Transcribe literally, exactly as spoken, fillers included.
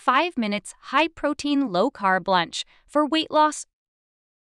five minutes high protein, low carb lunch for weight loss